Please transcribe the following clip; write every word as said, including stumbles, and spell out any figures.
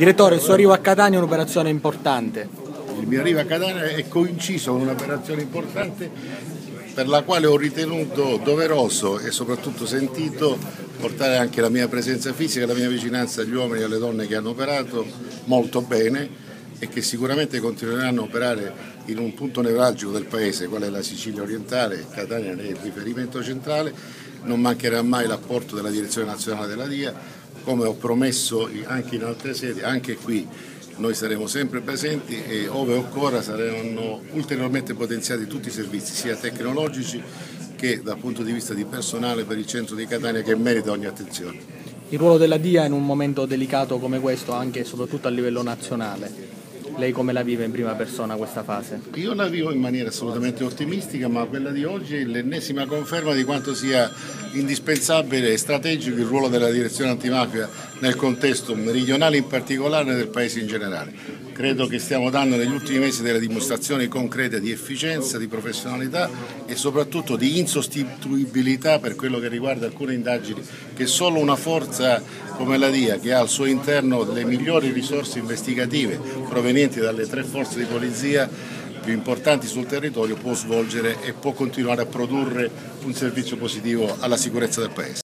Direttore, il suo arrivo a Catania è un'operazione importante. Il mio arrivo a Catania è coinciso con un'operazione importante per la quale ho ritenuto doveroso e soprattutto sentito portare anche la mia presenza fisica e la mia vicinanza agli uomini e alle donne che hanno operato molto bene e che sicuramente continueranno a operare in un punto nevralgico del paese, qual è la Sicilia orientale. Catania è il riferimento centrale, non mancherà mai l'apporto della Direzione Nazionale della D I A, come ho promesso anche in altre sedi. Anche qui noi saremo sempre presenti e ove occorra saranno ulteriormente potenziati tutti i servizi, sia tecnologici che dal punto di vista di personale per il centro di Catania, che merita ogni attenzione. Il ruolo della D I A in un momento delicato come questo, anche e soprattutto a livello nazionale. Lei come la vive in prima persona questa fase? Io la vivo in maniera assolutamente ottimistica, ma quella di oggi è l'ennesima conferma di quanto sia indispensabile e strategico il ruolo della direzione antimafia nel contesto meridionale in particolare e del paese in generale. Credo che stiamo dando negli ultimi mesi delle dimostrazioni concrete di efficienza, di professionalità e soprattutto di insostituibilità per quello che riguarda alcune indagini che solo una forza come la D I A, che ha al suo interno le migliori risorse investigative provenienti dalle tre forze di polizia più importanti sul territorio, può svolgere e può continuare a produrre un servizio positivo alla sicurezza del paese.